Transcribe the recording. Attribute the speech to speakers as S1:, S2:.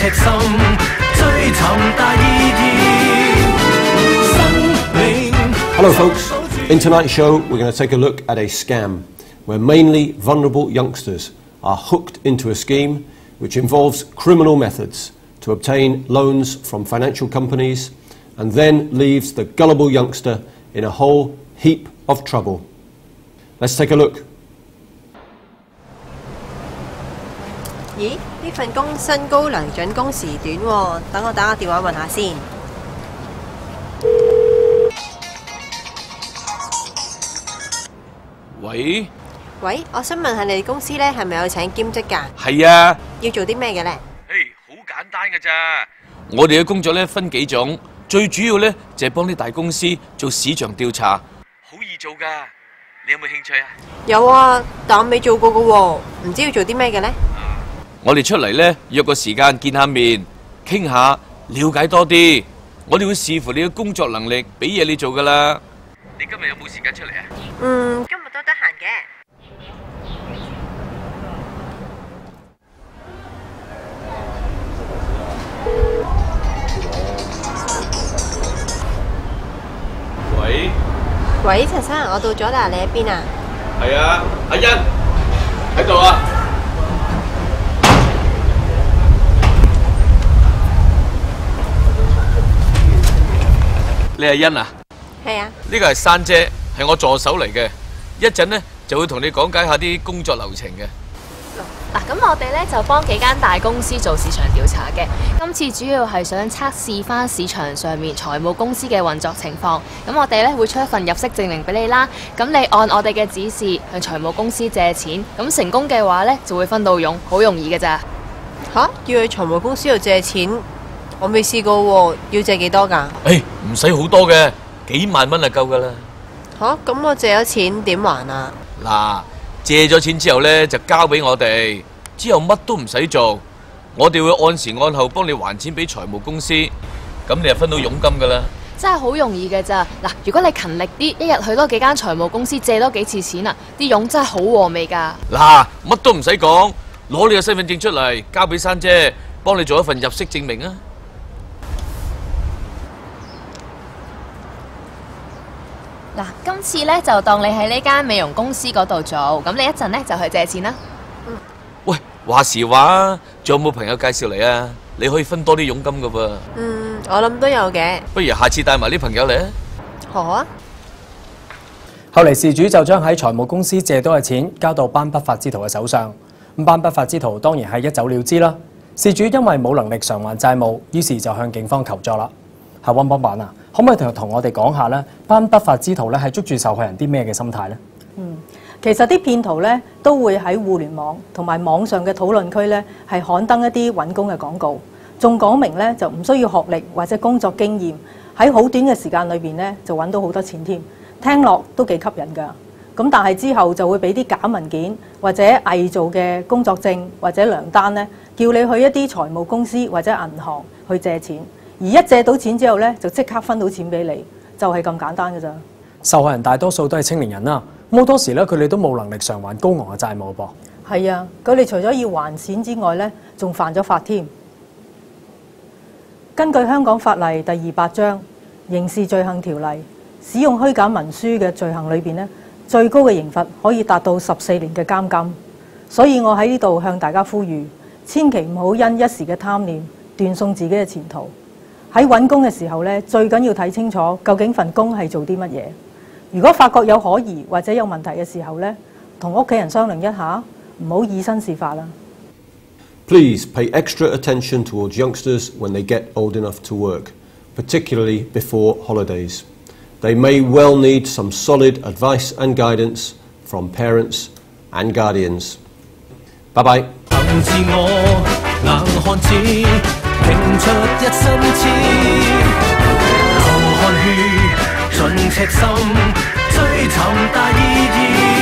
S1: 赤心，追尋大意義。生命。
S2: Hello, folks. In tonight's show, we're going to take a look at a scam where mainly vulnerable youngsters are hooked into a scheme which involves criminal methods to obtain loans from financial companies and then leaves the gullible youngster in a whole heap of trouble. Let's take a look.
S3: 咦？呢份工薪高糧準工時短喎，等我打個電話問下先。
S4: 喂，
S3: 我想問下你哋公司咧係咪有請兼職㗎？
S4: 係啊。
S3: 要做啲咩嘅咧？
S4: 好簡單㗎咋。我哋嘅工作咧分幾種，最主要咧就係幫啲大公司做市場調查，好易做㗎。你有冇興趣啊？
S3: 有啊，但我未做過㗎喎，唔知要做啲咩嘅咧？
S4: 我哋出嚟咧約個時間見下面，傾下，了解多啲。我哋會視乎你嘅工作能力，俾嘢你做㗎啦。你今日有冇時間出嚟啊？
S3: 今日都得閒嘅。喂，陳生，我到咗啦，你喺邊啊？
S4: 係啊，阿欣喺度啊。你係欣啊？
S3: 係啊。
S4: 呢個係珊姐，係我助手嚟嘅。一陣呢就會同你講解下啲工作流程嘅。
S5: 嗱，咁我哋咧就幫幾間大公司做市場調查嘅。今次主要係想測試翻市場上面財務公司嘅運作情況。咁我哋咧會出一份入息證明俾你啦。咁你按我哋嘅指示向財務公司借錢，咁成功嘅話咧就會分到佣，好容易嘅咋。
S3: 吓？要去財務公司度借錢？我未試過喎，要借幾多㗎？
S4: 唔使好多嘅，幾萬蚊就夠㗎啦。
S3: 吓？咁我借咗錢點還啊？
S4: 嗱，借咗錢之後呢，就交俾我哋，之後乜都唔使做，我哋會按時按後幫你還錢俾財務公司，咁你就分到佣金㗎啦。
S5: 真係好容易嘅咋。嗱，如果你勤力啲，一日去多幾間財務公司借多幾次錢啊，啲佣真係好和味㗎。
S4: 嗱，乜都唔使講，攞你個身份證出嚟，交俾珊姐，幫你做一份入息證明啊。
S5: 嗱，今次咧就當你喺呢間美容公司嗰度做，咁你一陣咧就去借錢啦。
S4: 喂，話時話，仲有冇朋友介紹嚟啊？你可以分多啲佣金噶噃。
S3: 我諗都有嘅。
S4: 不如下次帶埋啲朋友嚟啊。
S3: 好啊。
S6: 後嚟事主就將喺財務公司借到嘅錢交到班不法之徒嘅手上，咁班不法之徒當然係一走了之啦。事主因為冇能力償還債務，於是就向警方求助啦。係溫幫辦啊，可唔可以同我哋講下咧？班不法之徒咧係捉住受害人啲咩嘅心態咧？
S7: 其實啲騙徒咧都會喺互聯網同埋網上嘅討論區咧係刊登一啲揾工嘅廣告，仲講明咧就唔需要學歷或者工作經驗，喺好短嘅時間裏邊咧就揾到好多錢添，聽落都幾吸引㗎。咁但係之後就會俾啲假文件或者偽造嘅工作證或者糧單咧，叫你去一啲財務公司或者銀行去借錢。而一借到錢之後咧，就即刻分到錢俾你，就係咁簡單嘅咋。
S6: 受害人大多數都係青年人啦，咁好多時咧佢哋都冇能力償還高昂嘅債務噃。
S7: 係啊，佢哋除咗要還錢之外咧，仲犯咗法添。根據香港法例第28章刑事罪行條例，使用虛假文書嘅罪行裏邊咧，最高嘅刑罰可以達到14年嘅監禁。所以我喺呢度向大家呼籲，千祈唔好因一時嘅貪念斷送自己嘅前途。喺揾工嘅時候咧，最緊要睇清楚究竟份工係做啲乜嘢。如果發覺有可疑或者有問題嘅時候咧，同屋企人商量一下，唔好以身試法啦。
S2: Please pay extra attention towards youngsters when they get old enough to work, particularly before holidays. They may well need some solid advice and guidance from parents and guardians. Bye bye.
S1: 憑自我硬漢子，拼出一身刺，流汗血，盡赤心，追尋大意義。